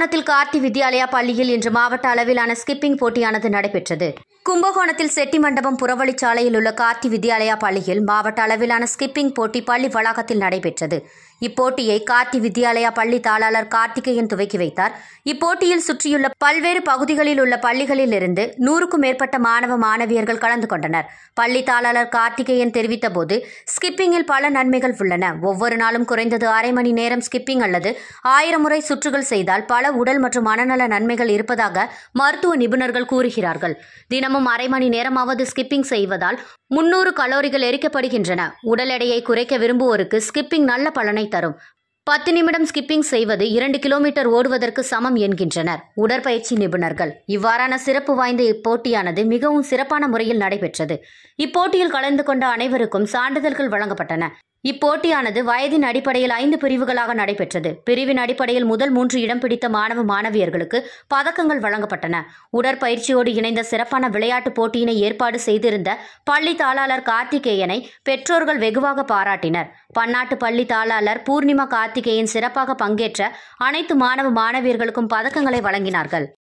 கும்பகோணத்தில் கார்த்தி வித்யாலயா பள்ளியில் இன்று மாவட்ட அளவிலான ஸ்கிப்பிங் போட்டியானது நடைபெற்றது. கும்பகோணத்தில் செட்டிமண்டபம் புறவழிச்சாலையில் உள்ள கார்த்தி வித்யாலயா பள்ளியில் மாவட்ட அளவிலான ஸ்கிப்பிங் போட்டி பள்ளி வளாகத்தில் நடைபெற்றது. இப்போட்டியை கார்த்தி வித்யாலயா பள்ளி தாளாளர் கார்த்திகேயன் துவக்கி வைத்தார். இப்போட்டியில் சுற்றியுள்ள பல்வேறு பகுதிகளில் உள்ள பள்ளிகளில் இருந்து 100க்கும் மேற்பட்ட மாணவ மாணவியர்கள் கலந்து கொண்டனர். பள்ளி தாளாளர் கார்த்திகேயன் தெரிவித்த போது, ஸ்கிப்பிங்கில் பல நன்மைகள் உள்ளன. ஒவ்வொரு நாளும் குறைந்தது அரை மணி நேரம் ஸ்கிப்பிங் அல்லது 1000 முறை சுற்றுகள் செய்தால் பல உடல் மற்றும் மனநல நன்மைகள் இருப்பதாக மருத்துவ நிபுணர்கள் கூறுகிறார்கள். தினமும் அரை மணி நேரமாவது ஸ்கிப்பிங் செய்வதால் 300 கலோரிகள் எரிக்கப்படுகின்றன. உடல் எடையை குறைக்க விரும்புவோருக்கு ஸ்கிப்பிங் நல்ல பலனை தரும். 10 நிமிடம் ஸ்கிப்பிங் செய்வது 2 கிலோமீட்டர் ஓடுவதற்கு சமம் என்கின்றனர் உடற்பயிற்சி நிபுணர்கள். இவ்வாறான சிறப்பு வாய்ந்த இப்போட்டியானது மிகவும் சிறப்பான முறையில் நடைபெற்றது. இப்போட்டியில் கலந்து கொண்ட அனைவருக்கும் சான்றிதழ்கள் வழங்கப்பட்டன. இப்போட்டியானது வயதின் அடிப்படையில் 5 பிரிவுகளாக நடைபெற்றது. பிரிவின் அடிப்படையில் முதல் 3 இடம் பிடித்த மாணவ மாணவியர்களுக்கு பதக்கங்கள் வழங்கப்பட்டன. உடற்பயிற்சியோடு இணைந்த சிறப்பான விளையாட்டுப் போட்டியினை ஏற்பாடு செய்திருந்த பள்ளி தாளாளர் கார்த்திகேயனை பெற்றோர்கள் வெகுவாக பாராட்டினர். பன்னாட்டு பள்ளி தாளாளர் பூர்ணிமா கார்த்திகேயன் சிறப்பாக பங்கேற்ற அனைத்து மாணவ மாணவியர்களுக்கும் பதக்கங்களை வழங்கினார்கள்.